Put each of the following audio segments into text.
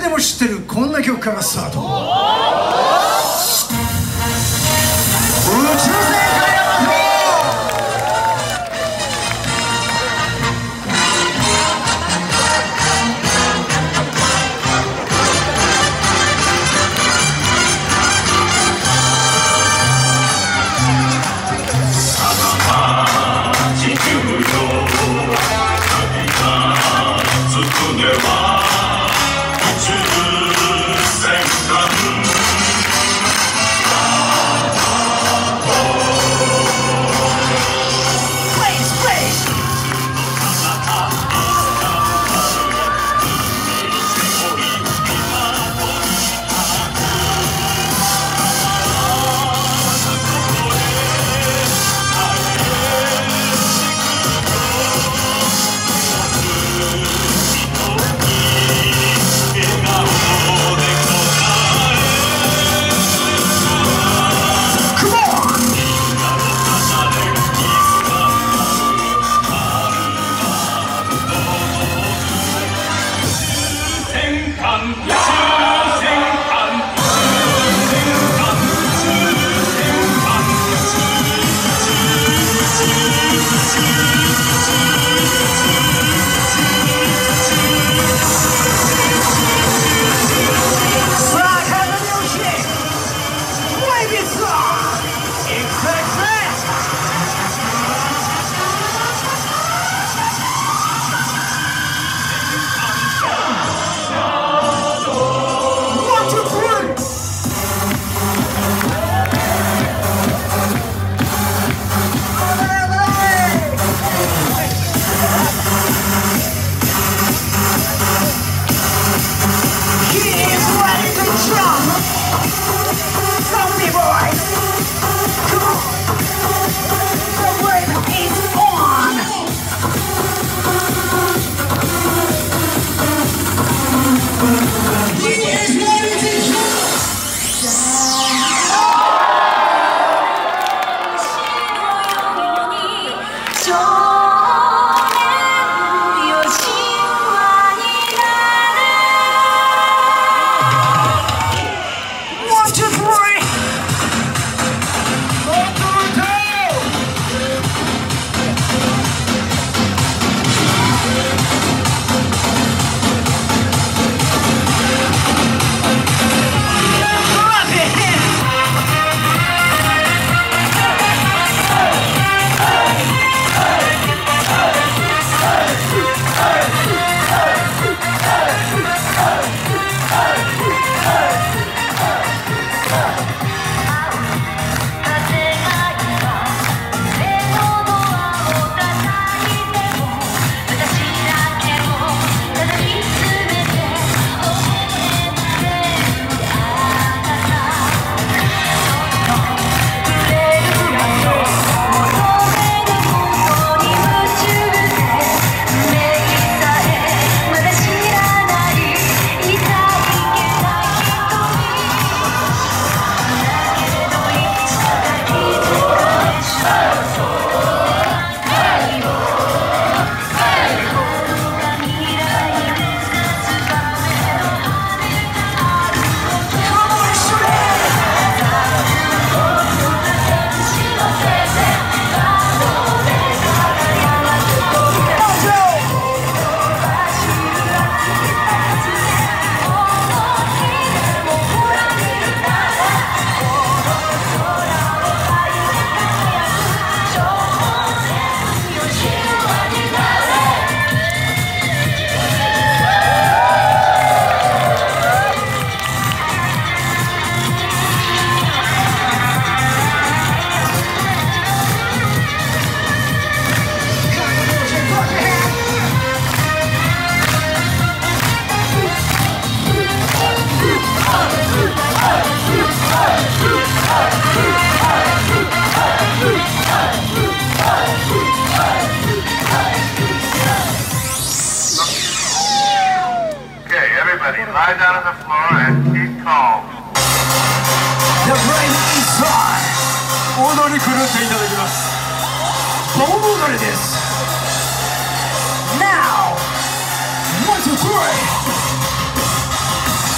でも知ってるこんな曲からスタート。宇宙船からヤマト。 Lie down on the floor and keep calm. The brain inside. 踊り狂っていただきます。盆踊りです。Now, 1, 2, 3.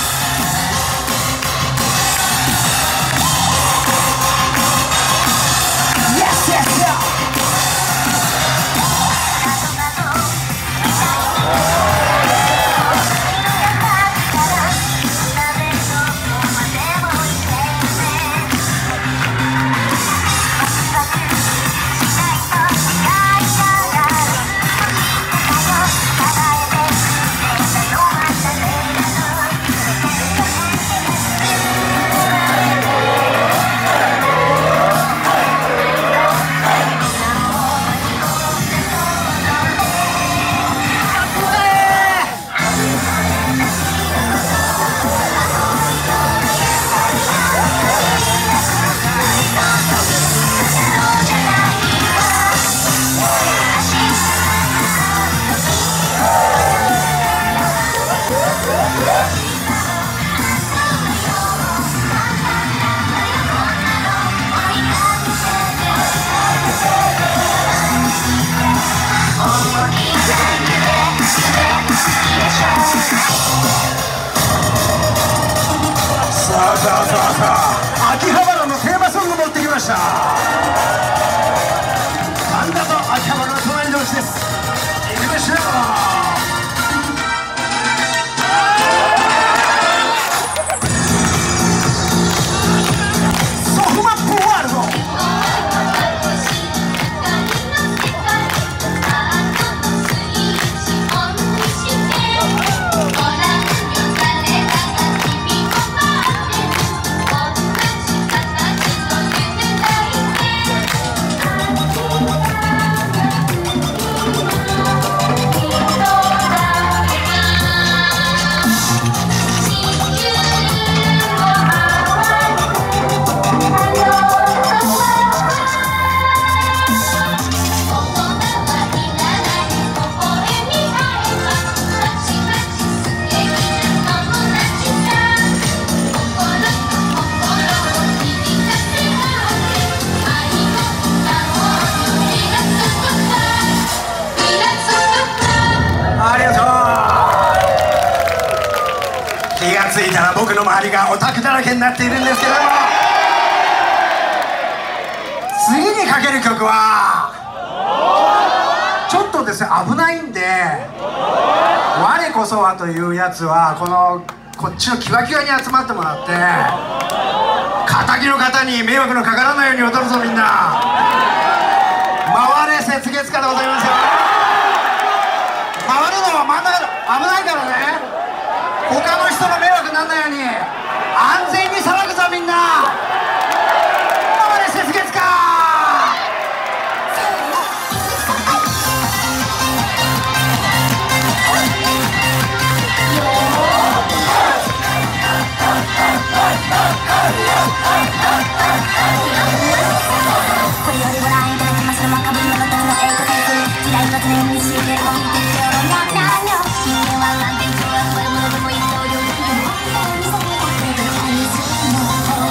秋葉原のテーマソング持ってきました。神田と秋葉原の隣同士です。行きましょう。ソフマップワールド。気がついたら僕の周りがオタクだらけになっているんですけども、次にかける曲はちょっとですね危ないんで、我こそはというやつはこっちのキワキワに集まってもらって、敵の方に迷惑のかからないように踊るぞみんな。回れ雪月花でございますよ。回るのは真ん中危ないからね。他の人の迷惑にならないように安全に騒ぐぞみんな。回れ雪月花。これよりご覧いただきますのはかぶりの形のエイトタイプ。時代は常に知ってるも見てるような何よ。人間は安定上はこれものでも一刀両断。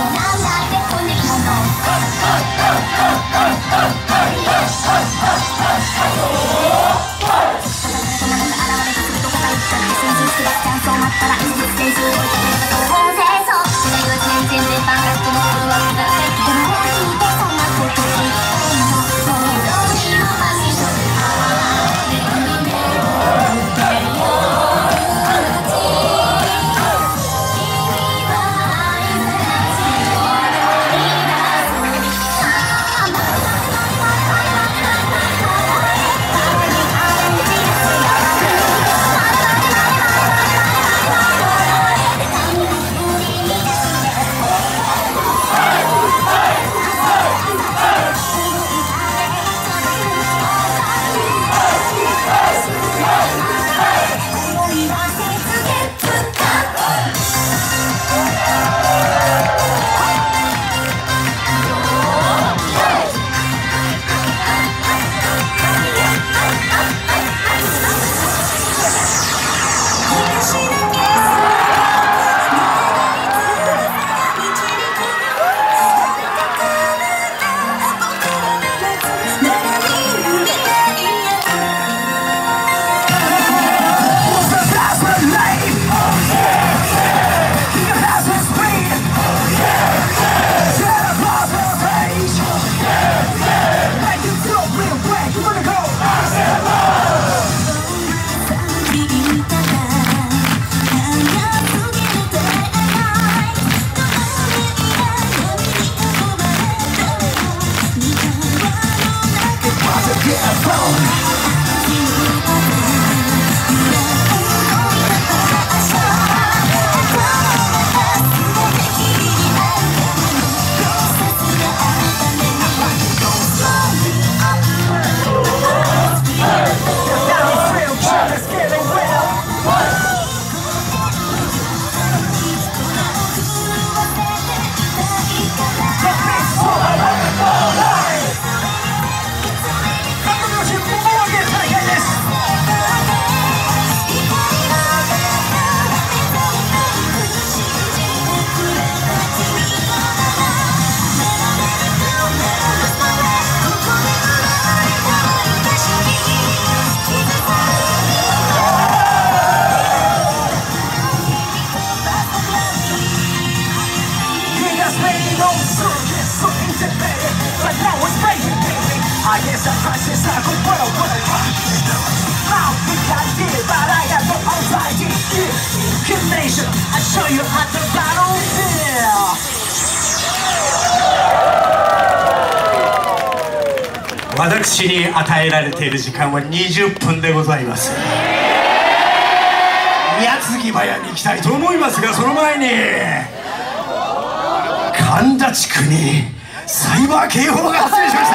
私に与えられている時間は20分でございます。矢継ぎ早に行きたいと思いますが、その前に神田地区にサイバー警報が発生しました。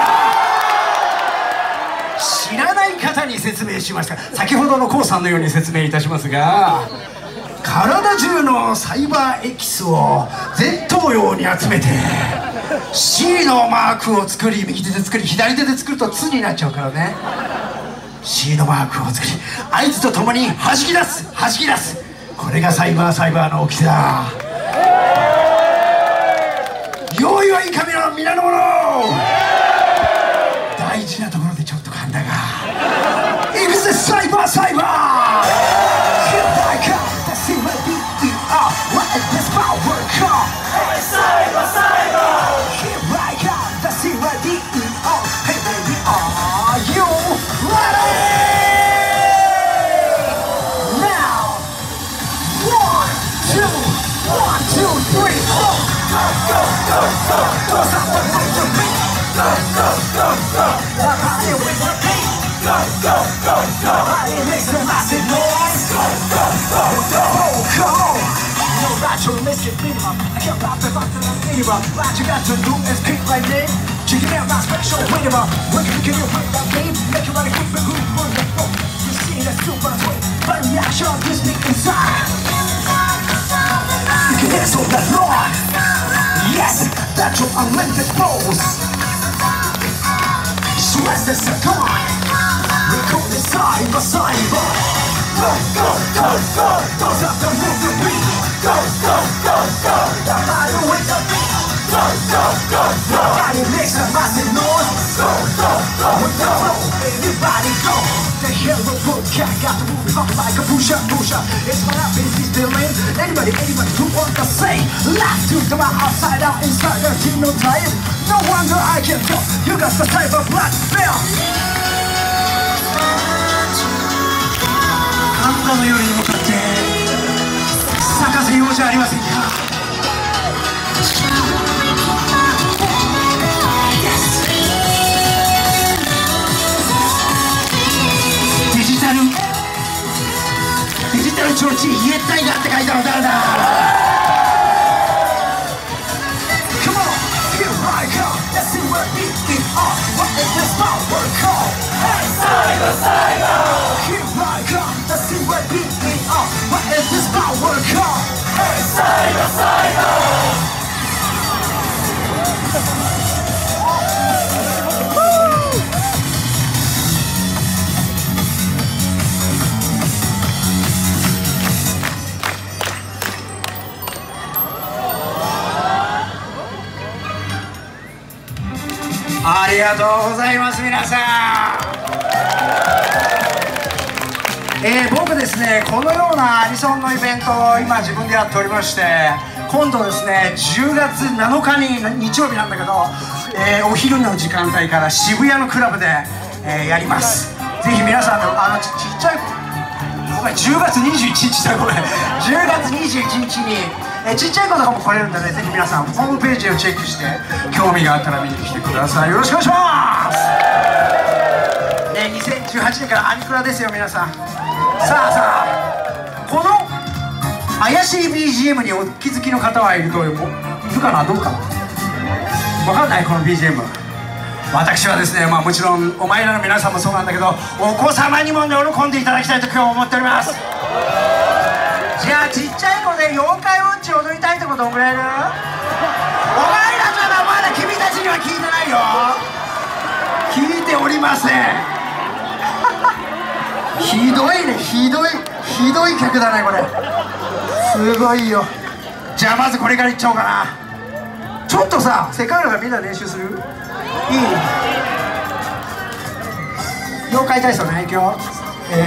知らない方に説明しました。先ほどの KOO さんのように説明いたしますが、体中のサイバーエキスを Z 模様に集めて C のマークを作り、右手で作り左手で作ると「つ」になっちゃうからね。 C のマークを作り合図とともに弾き出す弾き出す。これがサイバーの掟だ。用意はいいか皆の者。大事なところでちょっと噛んだが、いくぜサイバーHere I come, let's see what BER, what is this power called? Hey cyber Here I come, let's see what BER. Hey baby, are you ready? Now 1, 2, 3, 4. Go, go, go, go. Don't stop the beat. Go, go, go, go. I'm here with the beat. Go, go, go, go. Body makes a massive noise. Go, go, go, go. Come on. No right to miss it, minimum. I can't rap if I'm the minimum. What you got to do is keep my name. Check it out, my special minimum. When you get your way that game, make you wanna keep it good for the book. You see that super twin, but reaction is me inside. You can dance on that Lord. Yes, that's your unlimited pose. Stress is gone. We call it cyber. Go, go, go, go. Don't stop the move the beat. Go, go, go, go. The body with the beat. Go, go, go, go. Body makes a massive noise. Go, go, go, with the flow. Everybody go. The hero book cat got the movie up like a pusher. It's what happens, he's feeling. Anybody who want to say. Last to come out outside out inside the team no time. No wonder I can go. You got the type of black belt. あんたの夜に向かって咲かせようじゃありませんか。デジタル提灯家タイガーって書いたの誰だ。 Come on, here I come, let's see what BER, what is this power called? Hey cyber Here I come, let's see what BER, what is this power called? Hey cyberありがとうございます皆さん。僕ですね、このようなアニソンのイベントを今自分でやっておりまして、今度ですね10月7日に日曜日なんだけど、お昼の時間帯から渋谷のクラブで、やります。ぜひ皆さんのちっちゃいごめん10月21日だごめん10月21日にちっちゃい子とかも来れるんでね、ぜひ皆さんホームページをチェックして興味があったら見に来てください。よろしくお願いします。2018年からアニクラですよ皆さん。さあこの怪しい BGM にお気づきの方はいるかなどうかな分かんないこの BGM。私はですね、もちろんお前らの皆さんもそうなんだけど、お子様にも喜んでいただきたいと今日思っております。じゃあちっちゃい子で妖怪ウォッチ踊りたいってことどんぐらいいる？お前らからまだ君たちには聞いてないよ。聞いておりません。ひどいね、ひどい曲だねこれ。すごいよ。じゃあまずこれからいっちゃおうかな。ちょっとさ、世界がみんな練習する？いい？妖怪体操ね、いくよ。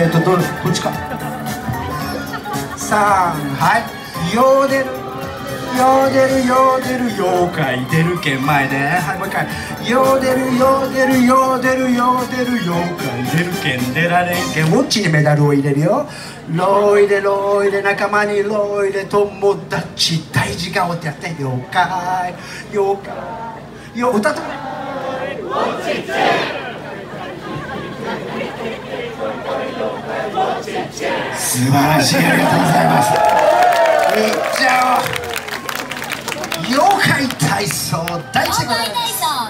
どっちか。3、はい。ヨーデルヨよでるよでる妖怪出るけん前で、はい、もう一回よでるよでるよでるよでる妖怪出るけん出られんけん、ウォッチにメダルを入れるよ。ロイでロイで仲間にロイで友達大事顔ってやって妖怪妖怪よ歌って素晴らしい、ありがとうございます。いっちゃおう。妖怪体操第一でございます。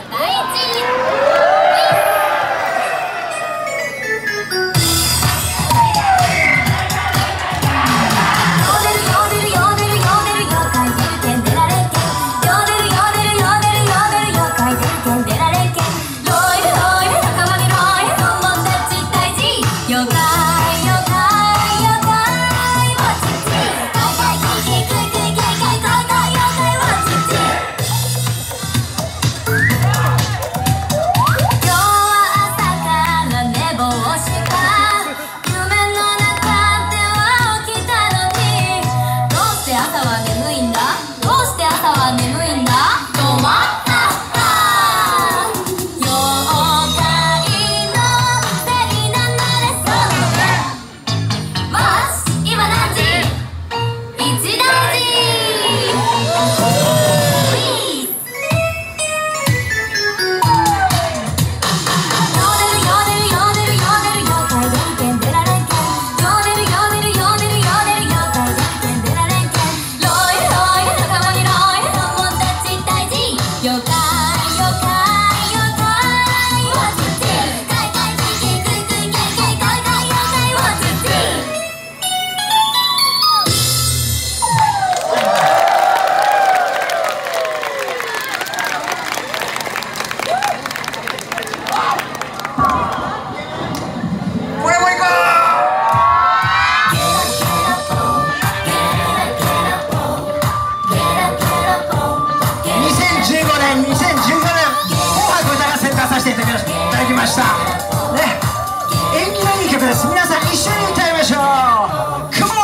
ましたね、縁起のいい曲です。皆さん一緒に歌いましょう。 Come on。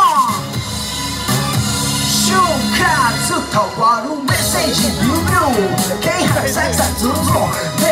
瞬間伝わるメッセージ微妙気配さくさくずっと